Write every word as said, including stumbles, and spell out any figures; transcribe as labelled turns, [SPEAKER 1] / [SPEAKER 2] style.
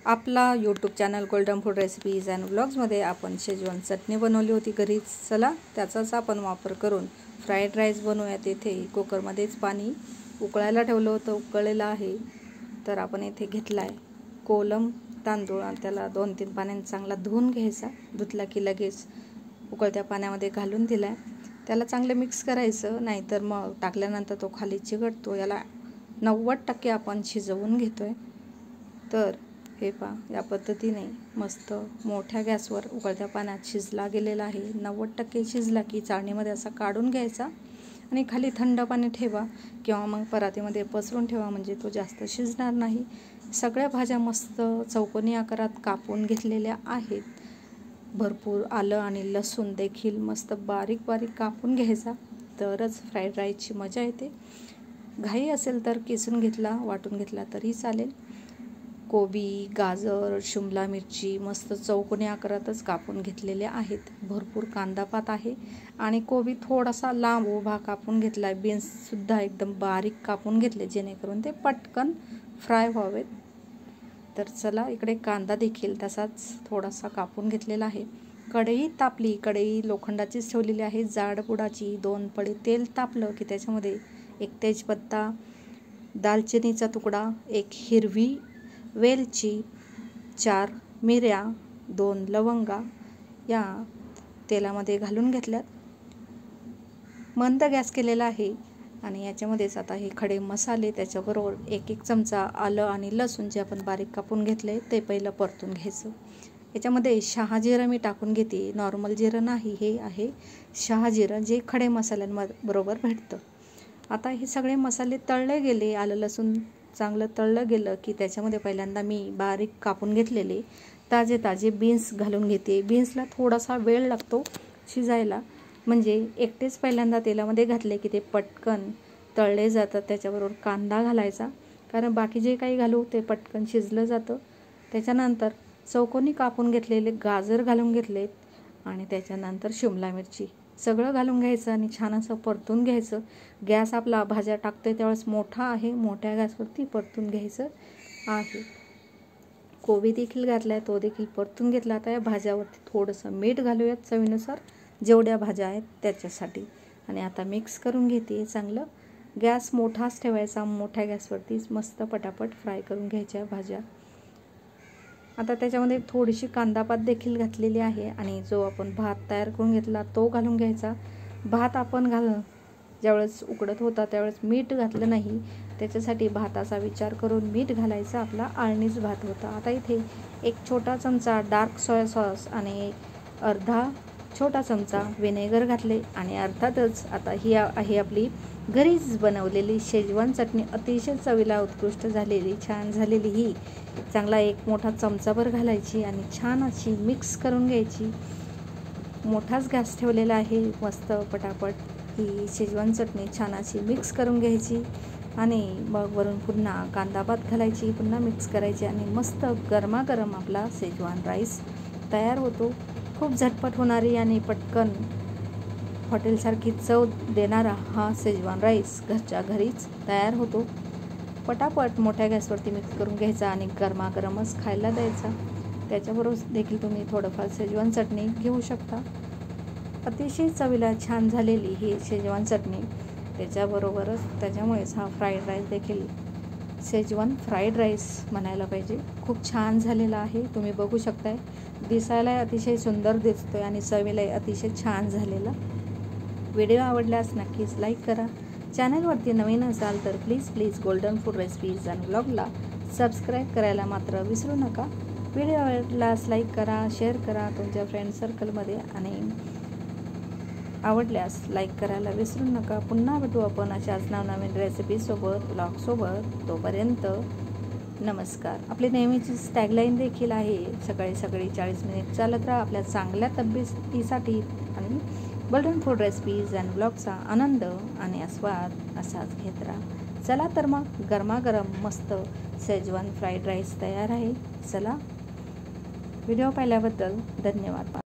[SPEAKER 1] आपला YouTube channel golden food recipes and व्लॉग्समध्ये आपण शेजवान चटणी बनवली होती घरीच. चला त्याचाच आपण वापर करून फ्राईड राईस बनवूयात. येथे कुकरमध्येच पाणी उकळायला ठेवलं होतं, उकळलेलं आहे. तर आपण येथे घेतला आहे कोलम तांदूळ आणि त्याला दोन तीन पाण्याने चांगला धुवून घ्यायचा. धुतला की लगेच उकळत्या पाण्यामध्ये घालून दिला आहे. त्याला चांगलं मिक्स करायचं, नाहीतर मग टाकल्यानंतर तो खाली चिकटतो. याला नव्वद टक्के आपण शिजवून घेतोय. तर हे पहा, या पद्धतीने मस्त मोठ्या गॅसवर उकळत्या पाण्यात शिजला गेलेला आहे. नव्वद टक्के शिजला की चाळणीमध्ये असा काढून घ्यायचा आणि खाली थंड पाणी ठेवा किंवा मग परातीमध्ये पसरून ठेवा, म्हणजे तो जास्त शिजणार नाही. सगळ्या भाज्या मस्त चौकोनी आकारात कापून घेतलेल्या आहेत. भरपूर आलं आणि लसूण देखील मस्त बारीक बारीक कापून घ्यायचा, तरच फ्राईड राईसची मजा येते. घाई असेल तर किसून घेतला, वाटून घेतला तरी चालेल. कोबी, गाजर, शिमला मिरची मस्त चौकोनी आकारातच कापून घेतलेले आहेत. भरपूर कांदापात आहे आणि कोबी थोडासा लांब उभा कापून घेतला आहे. बीन्ससुद्धा एकदम बारीक कापून घेतले, जेणेकरून ते पटकन फ्राय व्हावेत. तर चला, इकडे कांदा देखील तसाच थोडासा कापून घेतलेला आहे. कढई तापली, कढई लोखंडाचीच ठेवलेली आहे, जाड बुडाची. दोन पळी तेल तापलं की त्याच्यामध्ये एक तेजपत्ता, दालचिनीचा तुकडा, एक हिरवी वेलची, चार मिऱ्या, दोन लवंगा या तेलामध्ये घालून घेतल्यात. मंद गॅस केलेला आहे आणि याच्यामध्येच आता हे खडे मसाले, त्याच्याबरोबर एक एक चमचा आलं आणि लसूण जे आपण बारीक कापून घेतले ते पहिलं परतून घ्यायचं. याच्यामध्ये शहाजिरं मी टाकून घेते, नॉर्मल जिरं नाही, हे आहे शहाजिरं जे खडे मसाल्यांबरोबर भेटतं. आता हे सगळे मसाले तळले गेले, आलं लसूण चांगलं तळलं गेलं की त्याच्यामध्ये पहिल्यांदा मी बारीक कापून घेतलेले ताजे ताजे बीन्स घालून घेते. बीन्सला थोडासा वेळ लागतो शिजायला, म्हणजे एकटेच पहिल्यांदा तेलामध्ये घातले की ते पटकन तळले जातात. त्याच्याबरोबर कांदा घालायचा, कारण बाकी जे काही घालू ते पटकन शिजलं जातं. त्याच्यानंतर चौकोनी कापून घेतलेले गाजर घालून घेतलेत आणि त्याच्यानंतर शिमला मिरची सगळं घालून घ्यायचं आणि छान असं परतून घ्यायचं. गॅस आपला भाज्या टाकतोय त्यावेळेस मोठा आहे, मोठ्या गॅसवरती परतून घ्यायचं आहे. कोबी देखील घातला आहे, तो देखील परतून घेतला. आता या भाज्यावरती थोडंसं मीठ घालूयात चवीनुसार, जेवढ्या भाज्या आहेत त्याच्यासाठी. आणि आता मिक्स करून घेते चांगलं. गॅस मोठाच ठेवायचा, मोठ्या गॅसवरतीच मस्त पटापट फ्राय करून घ्यायच्या भाज्या. आता त्याच्यामध्ये थोडीशी कांदापात देखील घातलेली आहे आणि जो आपण भात तयार करून घेतला तो घालून घ्यायचा. भात आपण घाल ज्यावेळेस उकडत होता त्यावेळेस मीठ घातलं नाही, त्याच्यासाठी भाताचा विचार करून मीठ घालायचा. आपला आळणीच भात होता. आता इथे एक छोटा चमचा डार्क सोया सॉस आणि अर्धा छोटा चमचा व्हिनेगर घातले आणि अर्थातच आता ही आहे आपली घरीच बनवलेली शेजवान चटणी. अतिशय चवीला उत्कृष्ट झालेली, छान झालेली ही चांगला एक मोठा चमचाभर घालायची आणि छान अशी मिक्स करून घ्यायची. मोठाच गॅस ठेवलेला आहे. मस्त पटापट ही शेजवान चटणी छान अशी मिक्स करून घ्यायची आणि मग वरून पुन्हा कांदापात घालायची, पुन्हा मिक्स करायची आणि मस्त गरमागरम आपला शेजवान राईस तयार होतो. खूप झटपट होणारी आणि पटकन हॉटेलसारखी चव देणारा हा शेजवान राईस घरच्या घरीच तयार होतो. पटापट मोठ्या गॅसवरती मिक्स करून घ्यायचा आणि गरमागरमच खायला द्यायचा. त्याच्याबरोबर देखील तुम्ही थोडंफार शेजवान चटणी घेऊ शकता. अतिशय चवीला छान झालेली ही शेजवान चटणी. त्याच्याबरोबरच त्याच्यामुळेच हा फ्राईड राईस देखील शेजवान फ्राईड राईस म्हणायला पाहिजे. खूप छान झालेला आहे, तुम्ही बघू शकताय. दिसायला अतिशय सुंदर दिसतोय आणि चवीलाही अतिशय छान झालेला. व्हिडिओ आवडल्यास नक्कीच लाईक करा. चॅनलवरती नवीन असाल तर please please golden food recipes and व्लॉगला सबस्क्राईब करायला मात्र विसरू नका. व्हिडिओ आवडल्यास लाईक करा, शेअर करा तुमच्या फ्रेंड सर्कलमध्ये आणि आवडल्यास लाईक करायला विसरू नका. पुन्हा भेटू आपण अशाच नवनवीन रेसिपीसोबत, ब्लॉगसोबत. तोपर्यंत नमस्कार. आपली नेहमीचीच टॅगलाईन देखील आहे, सकाळी सकाळी चाळीस मिनिट चालत राहा आपल्या चांगल्या तब्येतीसाठी आणि गोल्डन फूड रेसिपीज अँड ब्लॉगचा आनंद आणि आस्वाद असाच घेत राहा. चला तर मग गरमागरम मस्त शेजवान फ्राईड राईस तयार आहे. चला, व्हिडिओ पाहिल्याबद्दल धन्यवाद.